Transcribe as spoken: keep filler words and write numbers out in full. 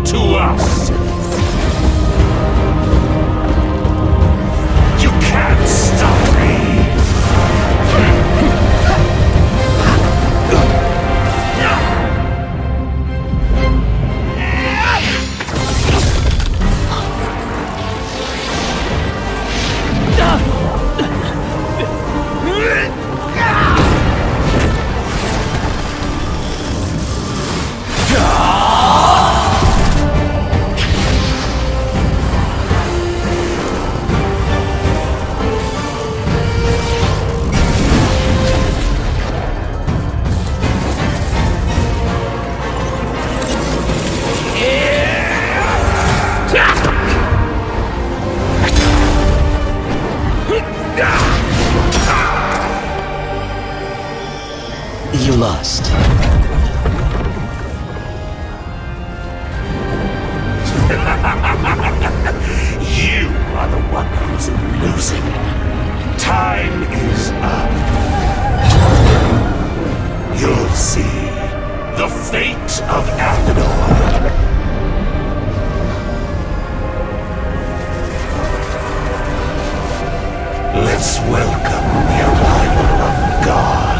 to us. You can't stop me. You lost. You are the one who's losing. Time is up. You'll see the fate of Athenor. Let's welcome the arrival of God.